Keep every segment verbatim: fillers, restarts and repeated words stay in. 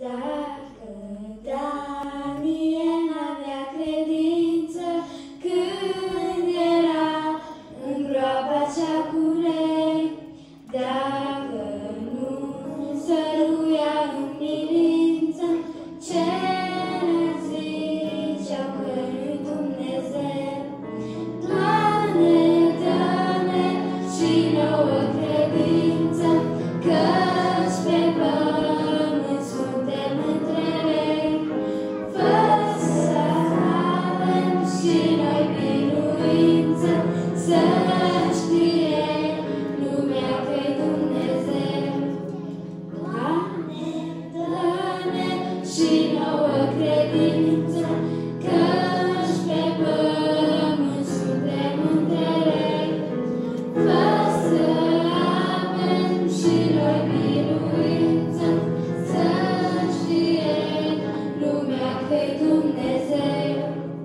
Dacă Daniel n-avea credință când era în groapa cea cu lei, dacă nu săruia în milință, ce ziceau că nu-i Dumnezeu? Doamne, dă-ne și nouă credință, căci pe pământ suntem între rei. Fă să avem și noi biruință, să știe lumea că-i Dumnezeu. Doamne, dă-ne și nouă credință, căci pe pământ suntem între rei. Fă să avem și noi biruință, să știe lumea că-i Dumnezeu.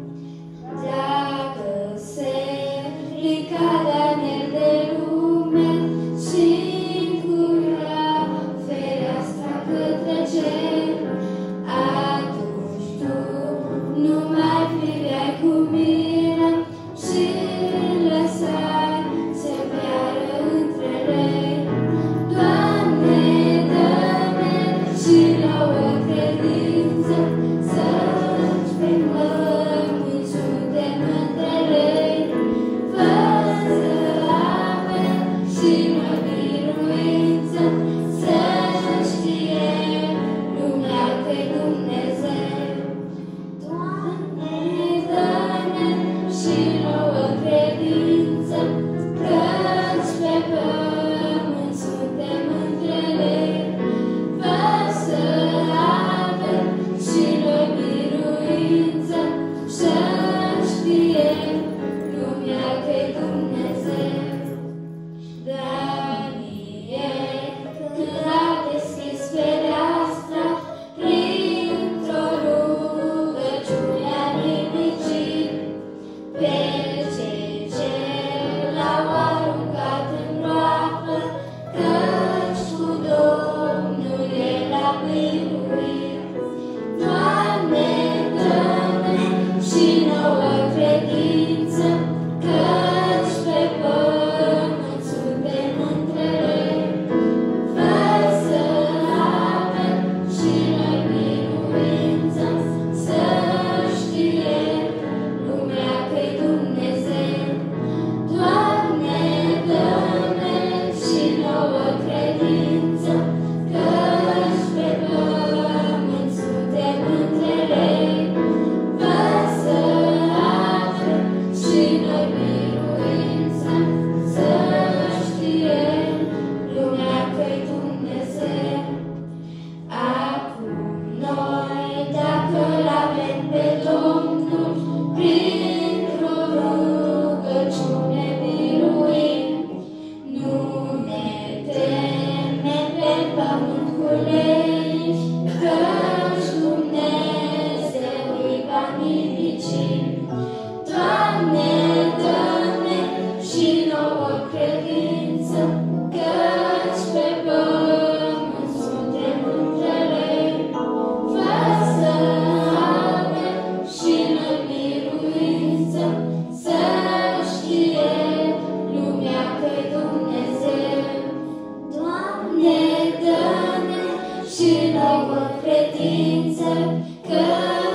Dacă se ridica Daniel de lume și încurca fereastra către cer, atunci tu nu mai priveai cu milă și lăsai să piară între lei. Doamne, dă-ne și nouă credință, să-ți pe pământ suntem între rei. Fă să avem și noi biruință, să știe lumea că-i Dumnezeu. Doamne, dă-ne și nouă credință, căci pe pământ suntem între rei. Fă să avem și noi biruință, să știe lumea că-i Dumnezeu. Daniel, când a deschis fereastra, printr-o rugăciune a nimicit pe cei ce l-au aruncat în groapă, căci cu Domnul el a biruit. Doamne, dă-ne și nouă credință, căci pe pământ suntem între rei. Fă să avem și noi biruință, să știe lumea că-i Dumnezeu. Doamne, dă-ne și nouă credință, căci pe pământ suntem între rei. Fă să avem și noi biruință, să știe lumea că-i Dumnezeu. Acum noi, dacă l-avem pe Domnul, printr-o rugăciune biruim, nu ne temem pe pământ cu lei, căci Dumnezeu îi va nimici. Doamne, dă-ne și nouă credință, căci pe pământ suntem între rei. Fă să avem și noi biruință, să știe lumea că-i Dumnezeu. Doamne, dă-ne și nouă credință, că